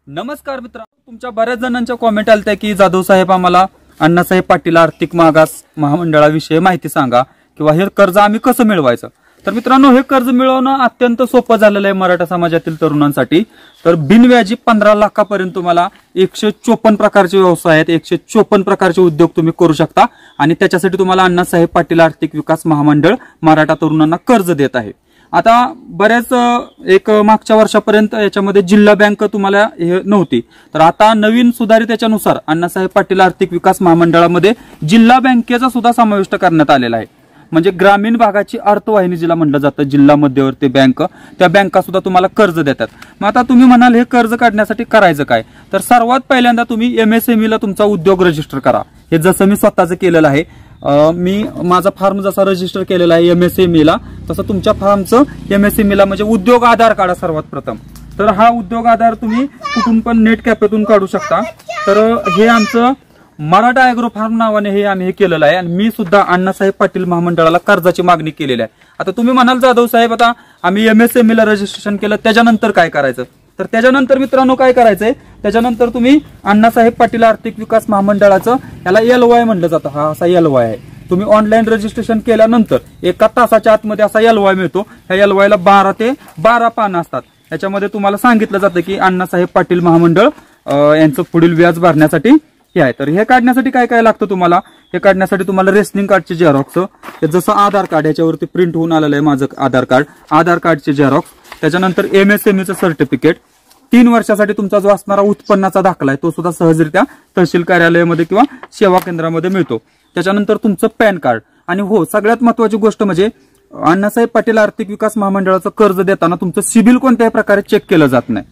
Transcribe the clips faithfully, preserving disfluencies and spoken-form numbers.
नमस्कार मित्रांनो, तुमच्या बऱ्याच जणांच्या कॉमेंट आलत्या की जाधव साहेब आम्हाला अण्णासाहेब पाटील आर्थिक मागास महामंडळाविषयी माहिती सांगा किंवा हे कर्ज आम्ही कसं मिळवायचं। तर मित्रांनो, हे कर्ज मिळवणं अत्यंत सोपं झालेलं आहे मराठा समाजातील तरुणांसाठी। तर बिनव्याजी पंधरा लाखापर्यंत तुम्हाला एकशे चोपन्न प्रकारचे व्यवसाय आहेत, एकशे चोपन्न प्रकारचे उद्योग तुम्ही करू शकता आणि त्याच्यासाठी तुम्हाला अण्णासाहेब पाटील आर्थिक विकास महामंडळ मराठा तरुणांना कर्ज देत आहे। आता बऱ्याच एक मागच्या वर्षापर्यंत याच्यामध्ये जिल्हा बँक तुम्हाला हे नव्हती, तर आता नवीन सुधारित याच्यानुसार अण्णासाहेब पाटील आर्थिक विकास महामंडळामध्ये जिल्हा बँकेचा सुद्धा समाविष्ट करण्यात आलेला आहे। म्हणजे ग्रामीण भागाची अर्थवाहिनी जिला म्हटलं जातं, जिल्हा मध्यवर्ती बँक, त्या बँका सुद्धा तुम्हाला कर्ज देतात। मग आता तुम्ही म्हणाल हे कर्ज काढण्यासाठी करायचं काय, तर सर्वात पहिल्यांदा तुम्ही एमएसएमई ला तुमचा उद्योग रजिस्टर करा। हे जसं मी स्वतःचं केलेलं आहे, मी माझा फॉर्म जसा रजिस्टर केलेला आहे एमएसएमई ला, तसं तुमच्या फॉर्मचं एमएसएमई ला म्हणजे उद्योग आधार काढा सर्वात प्रथम। तर हा उद्योग आधार तुम्ही कुठून पण नेट कॅफेतून काढू शकता। तर हे आमचं मराठा अॅग्रो फार्म नावाने हे आम्ही हे केलेलं आहे आणि मी सुद्धा अण्णासाहेब पाटील महामंडळाला कर्जाची मागणी केलेली आहे। आता तुम्ही म्हणाल जाधव साहेब आता आम्ही एमएसएमई ला रजिस्ट्रेशन केलं, त्याच्यानंतर काय करायचं, तर त्याच्यानंतर मित्रांनो काय करायचंय, त्याच्यानंतर तुम्ही अण्णासाहेब पाटील आर्थिक विकास महामंडळाचं याला एल वाय म्हणलं जातं, हा असा एल वाय आहे। तुम्ही ऑनलाईन रजिस्ट्रेशन केल्यानंतर एका तासाच्या आतमध्ये असा एल वाय मिळतो। ह्या एल वाय ला बारा ते बारा पानं असतात। याच्यामध्ये तुम्हाला सांगितलं जातं की अण्णासाहेब पाटील महामंडळ यांचं पुढील व्याज भरण्यासाठी हे आहे। तर हे काढण्यासाठी काय काय लागतं तुम्हाला, हे काढण्यासाठी तुम्हाला रेशनिंग कार्डचे झेरॉक्स, जसं आधार कार्ड याच्यावरती प्रिंट होऊन आलेलं आहे माझं आधार कार्ड, आधार कार्डचे झेरॉक्स, त्याच्यानंतर एमएसएमईचं सर्टिफिकेट, तीन वर्षासाठी तुमचा जो असणारा उत्पन्नाचा दाखला आहे तो सुद्धा सहजरित्या तहसील कार्यालयामध्ये किंवा सेवा केंद्रामध्ये मिळतो। त्याच्यानंतर तुमचं पॅन कार्ड आणि हो सगळ्यात महत्वाची गोष्ट म्हणजे अण्णासाहेब पाटील आर्थिक विकास महामंडळाचं कर्ज देताना तुमचं सिबिल कोणत्याही प्रकारे चेक केलं जात नाही।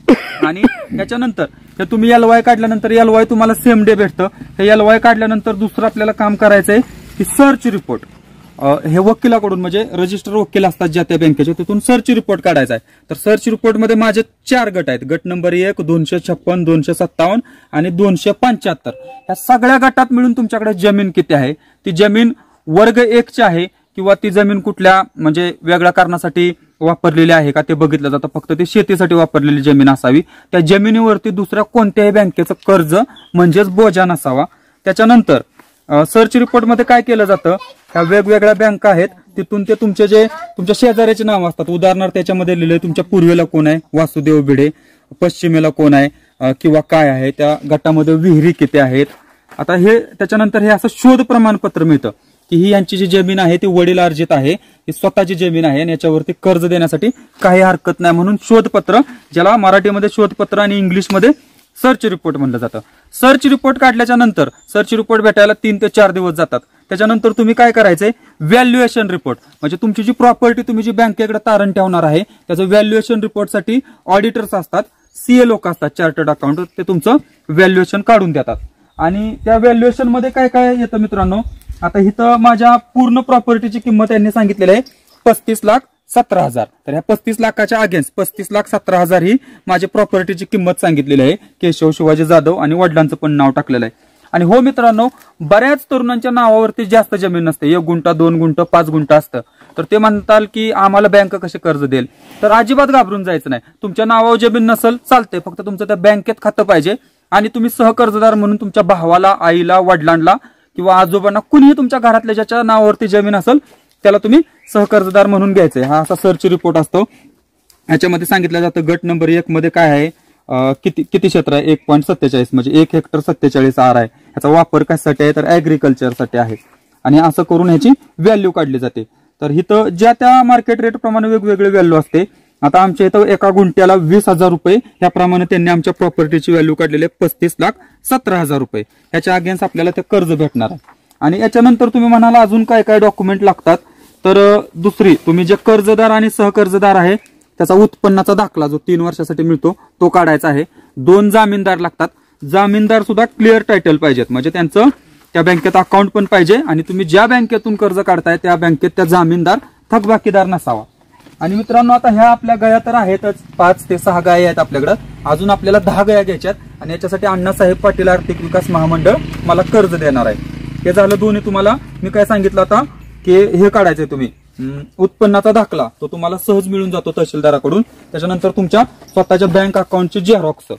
आणि त्याच्यानंतर हे तुम्ही एल वाय काढल्यानंतर एल वाय तुम्हाला सेम डे भेटतं। हे एल वाय काढल्यानंतर दुसरं आपल्याला काम करायचंय की सर्च रिपोर्ट, हे वकिलाकडून म्हणजे रजिस्टर वकील असतात ज्या त्या बँकेचे, तिथून सर्च रिपोर्ट काढायचा आहे। तर सर्च रिपोर्टमध्ये माझे चार गट आहेत, गट नंबर एक, दोनशे छप्पन, दोनशे सत्तावन्न आणि दोनशे पंच्याहत्तर। या सगळ्या गटात मिळून तुमच्याकडे जमीन किती आहे, ती जमीन वर्ग एकची आहे किंवा ती जमीन कुठल्या म्हणजे वेगळ्या कारणासाठी वापरलेली आहे का ते बघितलं जातं, फक्त ती शेतीसाठी वापरलेली जमीन असावी। त्या जमिनीवरती दुसऱ्या कोणत्याही बँकेचं कर्ज म्हणजेच बोजा नसावा। त्याच्यानंतर सर्च रिपोर्ट मध्ये काय केलं जातं, ह्या वेगवेगळ्या बँका आहेत तिथून ते तुमचे जे तुमच्या शेजाऱ्याचे नाव असतात, उदाहरणार्थ त्याच्यामध्ये लिहिले तुमच्या पूर्वेला कोण आहे, वासुदेव भिडे, पश्चिमेला कोण आहे किंवा काय आहे, त्या गटामध्ये विहिरी किती आहेत। आता हे त्याच्यानंतर हे असं शोध प्रमाणपत्र मिळतं की ही यांची जी जमीन आहे ती वडिलार्जित आहे, ही स्वतःची जमीन आहे आणि याच्यावरती कर्ज देण्यासाठी काही हरकत नाही म्हणून शोधपत्र, ज्याला मराठीमध्ये शोधपत्र आणि इंग्लिशमध्ये सर्च रिपोर्ट म्हणलं जातं। सर्च रिपोर्ट काढल्याच्या नंतर सर्च रिपोर्ट भेटायला तीन ते चार दिवस जातात। त्याच्यानंतर तुम्ही काय करायचंय, व्हॅल्युएशन रिपोर्ट म्हणजे तुमची जी प्रॉपर्टी तुम्ही जी बँकेकडे तारण ठेवणार आहे त्याचं व्हॅल्युएशन रिपोर्टसाठी ऑडिटर्स असतात, सीए लोक असतात, चार्टर्ड अकाउंटंट, ते तुमचं व्हॅल्युएशन काढून देतात। आणि त्या व्हॅल्युएशन मध्ये काय काय येतं मित्रांनो, आता इथं माझ्या पूर्ण प्रॉपर्टीची किंमत यांनी सांगितलेली आहे पस्तीस लाख सतरा हजार। तर ह्या पस्तीस लाखाच्या अगेन्स्ट पस्तीस लाख सतरा हजार ही माझी प्रॉपर्टीची किंमत सांगितलेली आहे। केशव शिवाजी जाधव आणि वडिलांचं पण नाव टाकलेलं आहे। आणि हो मित्रांनो, बऱ्याच तरुणांच्या नावावरती जास्त जमीन नसते, एक गुंठा, दोन गुंठ, पाच गुंठ असतं। तर ते म्हणताल की आम्हाला बँक कसे कर्ज देईल, तर अजिबात घाबरून जायचं नाही। तुमच्या नावावर जमीन नसेल चालते, फक्त तुमचं त्या बँकेत खातं पाहिजे आणि तुम्ही सहकर्जदार म्हणून तुमच्या भावाला, आईला, वडिलांना किंवा आजोबांना कुणीही तुमच्या घरातल्या ज्याच्या नावावरती जमीन असेल त्याला तुम्ही सहकर्जदार म्हणून घ्यायचंय। हा असा सर्च रिपोर्ट असतो। याच्यामध्ये सांगितलं जातं गट नंबर एक मध्ये काय आहे, किती किती क्षेत्र आहे, एक पॉईंट सत्तेचाळीस म्हणजे एक हेक्टर सत्तेचाळीस आर आहे। ह्याचा वापर कशासाठी आहे, तर ऍग्रिकल्चरसाठी आहे आणि असं करून ह्याची व्हॅल्यू काढली जाते। तर इथं ज्या त्या मार्केट रेट प्रमाणे वेगवेगळी व्हॅल्यू असते। आता आमच्या इथं एका गुंठ्याला वीस हजार रुपये ह्याप्रमाणे त्यांनी आमच्या प्रॉपर्टीची व्हॅल्यू काढलेली आहे पस्तीस लाख सतरा हजार रुपये। ह्याच्या अगेन्स्ट आपल्याला ते कर्ज भेटणार आहे। आणि याच्यानंतर तुम्ही म्हणाला अजून काय काय डॉक्युमेंट लागतात, तर दुसरी तुम्ही जे कर्जदार आणि सहकर्जदार आहे त्याचा उत्पन्नाचा दाखला जो तीन वर्षासाठी मिळतो तो काढायचा आहे। दोन जामीनदार लागतात, जामीनदार सुद्धा क्लिअर टायटल पाहिजेत, म्हणजे त्यांचं त्या बँकेत अकाउंट पण पाहिजे आणि तुम्ही ज्या बँकेतून कर्ज काढताय त्या बँकेत त्या जामीनदार थकबाकीदार नसावा। आणि मित्रांनो, आता ह्या आपल्या गाया तर आहेतच, पाच ते सहा गाय आहेत आपल्याकडे, अजून आपल्याला दहा गाया घ्यायच्यात आणि याच्यासाठी अण्णासाहेब पाटील आर्थिक विकास महामंडळ मला कर्ज देणार आहे। हे झालं दोन्ही। तुम्हाला मी काय सांगितलं आता की हे काढायचंय तुम्ही उत्पन्नाचा दाखला, तो तुम्हाला सहज मिळून जातो तहसीलदाराकडून। त्याच्यानंतर तुमच्या स्वतःच्या बँक अकाउंटचे झेरॉक्स,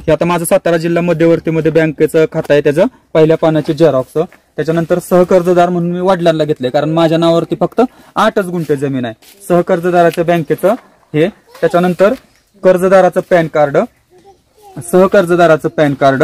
हे आता माझं सातारा जिल्हा मध्यवर्तीमध्ये बँकेचं खातं आहे, त्याचं पहिल्या पानाचे झेरॉक्स. त्याच्यानंतर सहकर्जदार म्हणून मी वडिलांना घेतलंय, कारण माझ्या नावावरती फक्त आठच गुंठे जमीन आहे. सहकर्जदाराच्या बँकेचं हे. त्याच्यानंतर कर्जदाराचं पॅन कार्ड, सहकर्जदाराचं पॅन कार्ड,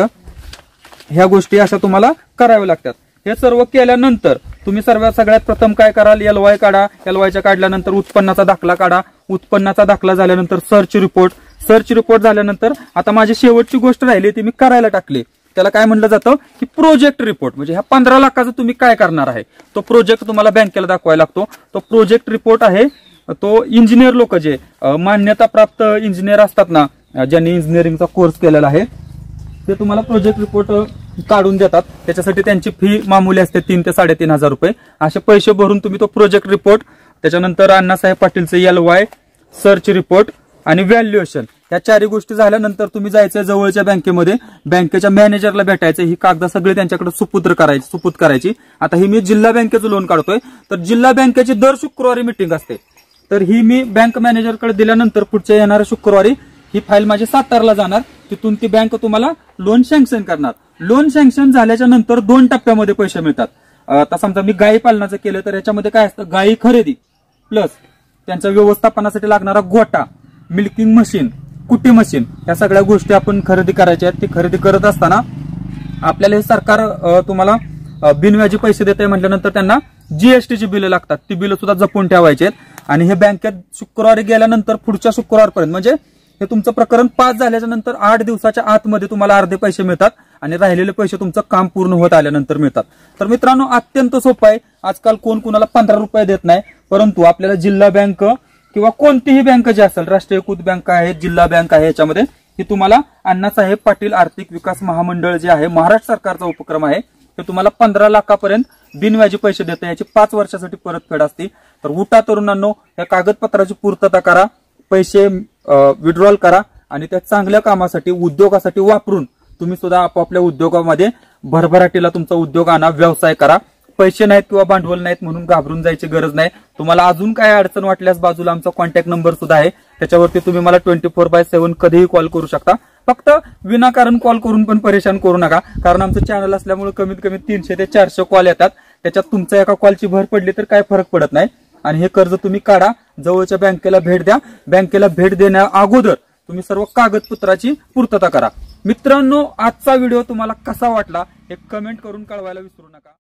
ह्या गोष्टी अशा तुम्हाला कराव्या लागतात. हे सर्व केल्यानंतर तुम्ही सर्व सगळ्यात प्रथम काय कराल, एल वाय काढा. एल वायच्या काढल्यानंतर उत्पन्नाचा दाखला काढा. उत्पन्नाचा दाखला झाल्यानंतर सर्च रिपोर्ट. सर्च रिपोर्ट झाल्यानंतर आता माझी शेवटची गोष्ट राहिली ती मी करायला टाकली. त्याला काय म्हणलं जातं की प्रोजेक्ट रिपोर्ट. म्हणजे ह्या पंधरा लाखाचं तुम्ही काय करणार आहे तो प्रोजेक्ट तुम्हाला बँकेला दाखवायला लागतो. तो प्रोजेक्ट रिपोर्ट आहे तो इंजिनियर लोक जे मान्यता प्राप्त इंजिनियर असतात ना, ज्यांनी इंजिनिअरिंगचा कोर्स केलेला आहे, ते तुम्हाला प्रोजेक्ट रिपोर्ट काढून देतात. त्याच्यासाठी त्यांची फी मामूली असते तीन ते साडेतीन हजार रुपये. असे पैसे भरून तुम्ही तो प्रोजेक्ट रिपोर्ट, त्याच्यानंतर अण्णासाहेब पाटीलचे एल वाय, सर्च रिपोर्ट आणि व्हॅल्युएशन, या चारही गोष्टी झाल्यानंतर तुम्ही जायचं जवळच्या बँकेमध्ये, बँकेच्या मॅनेजरला भेटायचं. ही कागद सगळे त्यांच्याकडे सुपुत्र करायची सुपूत करायची. आता ही मी जिल्हा बँकेचं लोन काढतोय, तर जिल्हा बँकेची दर शुक्रवारी मिटिंग असते. तर ही मी बँक मॅनेजरकडे दिल्यानंतर पुढच्या येणाऱ्या शुक्रवारी ही फाईल माझी सातारला जाणार. तिथून ती बँक तुम्हाला लोन सँक्शन करणार. लोन सँक्शन झाल्याच्या नंतर दोन टप्प्यामध्ये पैसे मिळतात. आता समजा मी गायी पालनाचं केलं तर याच्यामध्ये काय असतं, गायी खरेदी प्लस त्यांच्या व्यवस्थापनासाठी लागणारा गोटा, मिल्किंग मशीन, कुटी मशीन, या सगळ्या गोष्टी आपण खरेदी करायच्या आहेत. ती खरेदी करत असताना आपल्याला हे सरकार तुम्हाला बिनव्याजी पैसे देते म्हटल्यानंतर त्यांना जीएसटीची बिलं लागतात. ती बिलं सुद्धा जपून ठेवायची आहेत. आणि हे बँकेत शुक्रवारी गेल्यानंतर पुढच्या शुक्रवारपर्यंत, म्हणजे हे तुमचं प्रकरण पास झाल्याच्या नंतर आठ दिवसाच्या आतमध्ये तुम्हाला अर्धे पैसे मिळतात आणि राहिलेले पैसे तुमचं काम पूर्ण होत आल्यानंतर मिळतात. तर मित्रांनो, अत्यंत सोपं आहे. आजकाल कोण कुणाला पंधरा रुपये देत नाही, परंतु आपल्याला जिल्हा बँक किंवा कोणतीही बँक जी असेल, राष्ट्रीयकृत बँक आहे, जिल्हा बँक आहे, याच्यामध्ये ही तुम्हाला अण्णासाहेब पाटील आर्थिक विकास महामंडळ जे आहे, महाराष्ट्र सरकारचा उपक्रम आहे, ते तुम्हाला पंधरा लाखापर्यंत बिनव्याजी पैसे देते. याची पाच वर्षासाठी परतफेड असते. तर उठा तरुणांनो, या कागदपत्राची पूर्तता करा, पैसे विड्रॉल करा आणि त्या चांगल्या कामासाठी, उद्योगासाठी वापरून तुम्ही सुद्धा आपापल्या उद्योगामध्ये भरभराटीला तुमचा उद्योग आणा, व्यवसाय करा. पैसे नाहीत किंवा भांडवल नाहीत म्हणून घाबरून जायची गरज नाही. तुम्हाला अजून काय अडचण वाटल्यास बाजूला आमचा कॉन्टॅक्ट नंबर सुद्धा आहे, त्याच्यावरती तुम्ही मला ट्वेंटी फोर बाय सेव्हन कधीही कॉल करू शकता. फक्त विनाकारण कॉल करून पण परेशान करू नका, कारण आमचं चॅनल असल्यामुळे कमीत कमी तीनशे ते चारशे कॉल येतात. त्याच्यात तुमच्या एका कॉलची भर पडली तर काय फरक पडत नाही. आणि हे कर्ज तुम्ही काढा, जवळच्या बँकेला भेट द्या. बँकेला भेट देण्या अगोदर तुम्ही सर्व कागदपत्राची पूर्तता करा. मित्रांनो, आजचा व्हिडिओ तुम्हाला कसा वाटला हे कमेंट करून कळवायला विसरू नका.